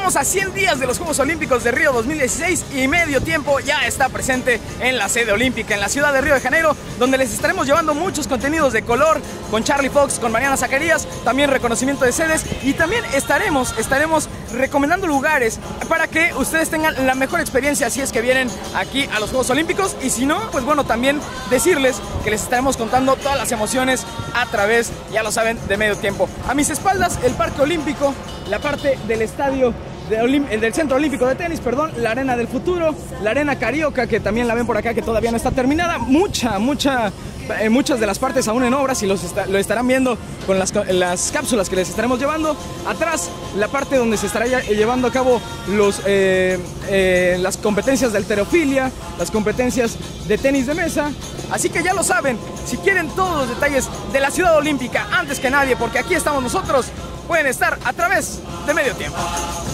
Estamos a 100 días de los Juegos Olímpicos de Río 2016 y Medio Tiempo ya está presente en la sede olímpica, en la ciudad de Río de Janeiro, donde les estaremos llevando muchos contenidos de color, con Charlie Fox, con Mariana Zacarías, también reconocimiento de sedes, y también estaremos recomendando lugares para que ustedes tengan la mejor experiencia si es que vienen aquí a los Juegos Olímpicos, y si no, pues bueno, también decirles que les estaremos contando todas las emociones a través, ya lo saben, de Medio Tiempo. A mis espaldas, el Parque Olímpico, la parte del estadio del Centro Olímpico de Tenis, perdón, la Arena del Futuro, la Arena Carioca, que también la ven por acá, que todavía no está terminada, muchas de las partes aún en obras, y lo estarán viendo con las cápsulas que les estaremos llevando. Atrás, la parte donde se estará llevando a cabo las competencias de halterofilia, las competencias de tenis de mesa. Así que ya lo saben, si quieren todos los detalles de la ciudad olímpica antes que nadie, porque aquí estamos nosotros, pueden estar a través de Medio Tiempo.